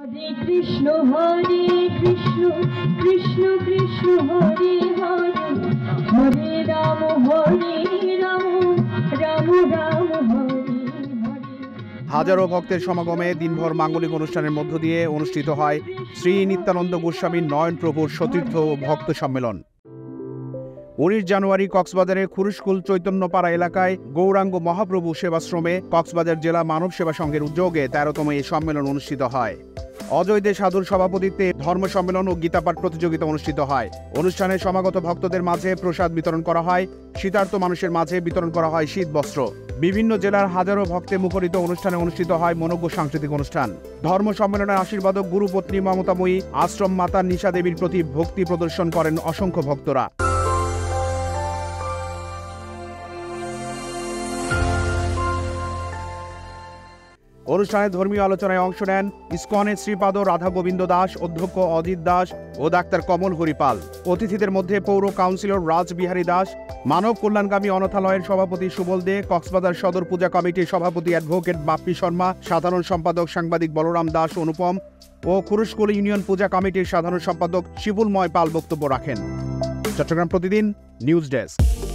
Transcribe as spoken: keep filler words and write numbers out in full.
কৃষ্ণ হরে কৃষ্ণ কৃষ্ণ কৃষ্ণ হরে হরে হরে রাম হরে রাম রাম রাম হরে হরে। হাজারো ভক্তের সমাগমে দিনভর মাঙ্গলিক অনুষ্ঠানের মধ্য দিয়ে অনুষ্ঠিত হয় শ্রী নিত্যানন্দ গোস্বামীর নয়ন প্রভুর সতীর্থ ও ভক্ত সম্মেলন। উনিশ জানুয়ারি কক্সবাজারের খুরুশকুল চৈতন্যপাড়া এলাকায় গৌরাঙ্গ মহাপ্রভু সেবাশ্রমে কক্সবাজার জেলা মানব সেবা সংঘের উদ্যোগে তেরোতম এই সম্মেলন অনুষ্ঠিত হয়। অজয় দে সাধুর সভাপতিত্বে ধর্ম সম্মেলন ও গীতাপাঠ প্রতিযোগিতা অনুষ্ঠিত হয়। অনুষ্ঠানে সমাগত ভক্তদের মাঝে প্রসাদ বিতরণ করা হয়। শীতার্ত মানুষের মাঝে বিতরণ করা হয় শীত বস্ত্র। বিভিন্ন জেলার হাজারো ভক্তে মুখরিত অনুষ্ঠানে অনুষ্ঠিত হয় মনোজ্ঞ সাংস্কৃতিক অনুষ্ঠান। ধর্ম সম্মেলনের আশীর্বাদক গুরুপত্নী মমতাময়ী আশ্রম মাতা নিশা দেবীর প্রতি ভক্তি প্রদর্শন করেন অসংখ্য ভক্তরা। অনুষ্ঠানে ধর্মীয় আলোচনায় অংশ নেন ইসকনের শ্রীপাদ রাধা গোবিন্দ দাস, অধ্যক্ষ অজিত দাস ও ডাক্তার কমল হরিপাল। অতিথিদের মধ্যে পৌর কাউন্সিলর রাজবিহারী দাস, মানব কল্যাণগামী অনাথালয়ের সভাপতি সুবল দে, কক্সবাজার সদর পূজা কমিটির সভাপতি অ্যাডভোকেট বাপ্পি শর্মা, সাধারণ সম্পাদক সাংবাদিক বলরাম দাস অনুপম ও খুরুশকুল ইউনিয়ন পূজা কমিটির সাধারণ সম্পাদক শিবুলময় পাল বক্তব্য রাখেন। চট্টগ্রাম প্রতিদিন নিউজ ডেস্ক।